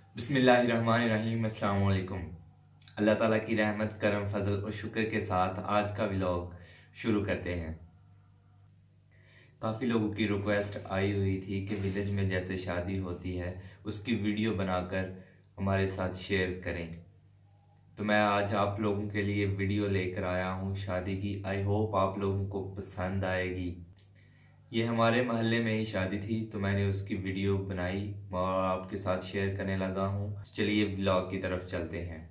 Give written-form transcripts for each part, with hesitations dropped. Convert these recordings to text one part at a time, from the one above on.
बिस्मिल्लाहिर्रहमानिर्रहीम। अस्सलाम वालेकुम। अल्लाह ताला की रहमत, करम, फजल और शुक्र के साथ आज का व्लॉग शुरू करते हैं। काफ़ी लोगों की रिक्वेस्ट आई हुई थी कि विलेज में जैसे शादी होती है उसकी वीडियो बनाकर हमारे साथ शेयर करें, तो मैं आज आप लोगों के लिए वीडियो लेकर आया हूँ शादी की। आई होप आप लोगों को पसंद आएगी। ये हमारे मोहल्ले में ही शादी थी तो मैंने उसकी वीडियो बनाई और आपके साथ शेयर करने लगा हूँ। चलिए ब्लॉग की तरफ चलते हैं।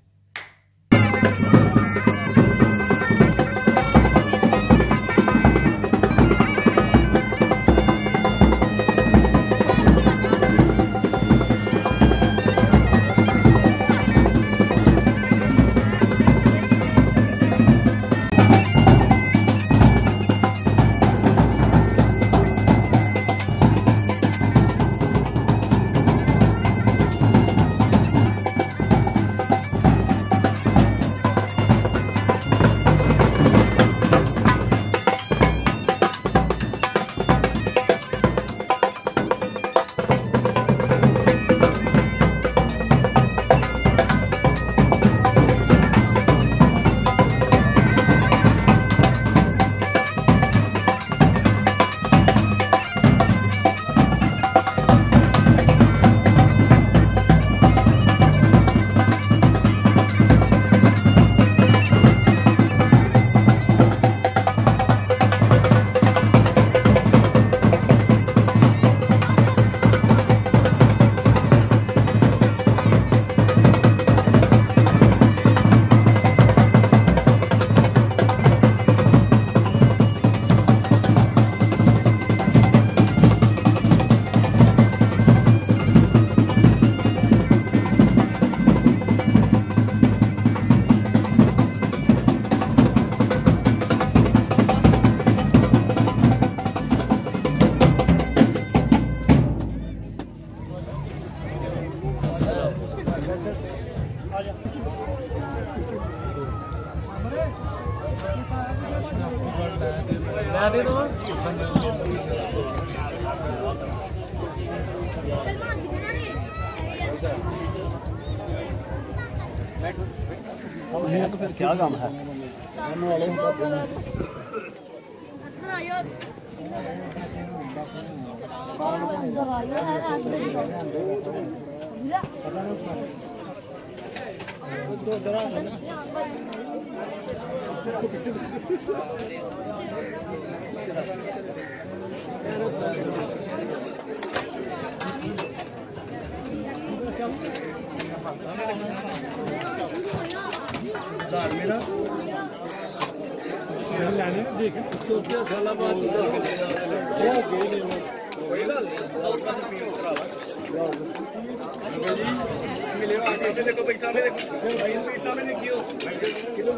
तो फिर क्या काम है? मेरा लाने देख 14 साल बाद देखो पैसा में पैसा में देखियो किलो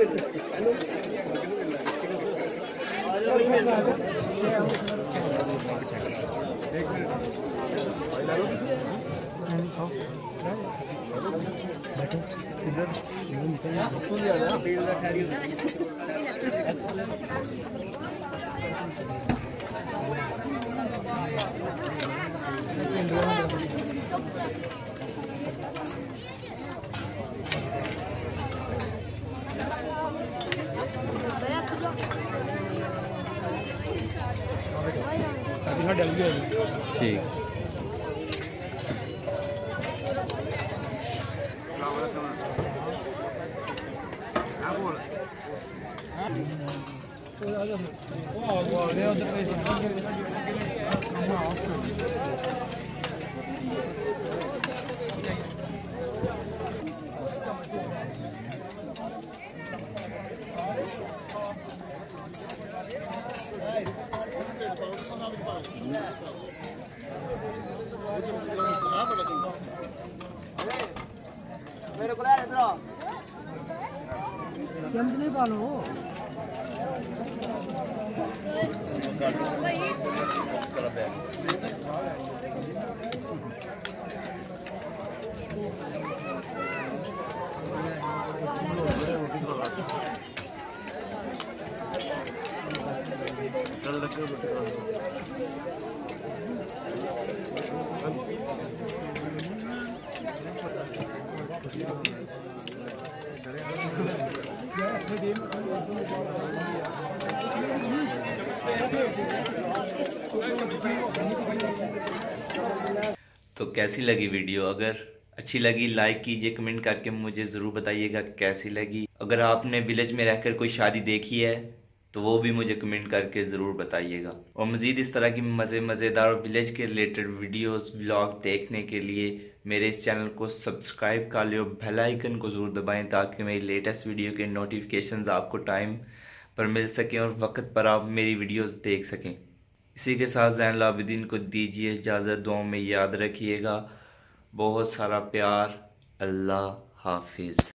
ठीक। मेरे को यार इधर जंप नहीं पालो चल तो कैसी लगी वीडियो? अगर अच्छी लगी लाइक कीजिए, कमेंट करके मुझे ज़रूर बताइएगा कैसी लगी। अगर आपने विलेज में रहकर कोई शादी देखी है तो वो भी मुझे कमेंट करके ज़रूर बताइएगा। और मज़ीद इस तरह की मज़ेदार विलेज के रिलेटेड वीडियोस व्लॉग देखने के लिए मेरे इस चैनल को सब्सक्राइब कर लो, बेल आइकन को ज़रूर दबाएं ताकि मेरी लेटेस्ट वीडियो के नोटिफिकेशंस आपको टाइम पर मिल सकें और वक्त पर आप मेरी वीडियोस देख सकें। इसी के साथ ज़ैनुल आबिदीन को दीजिए इजाज़त, दुआओं में याद रखिएगा। बहुत सारा प्यार। अल्लाह हाफिज़।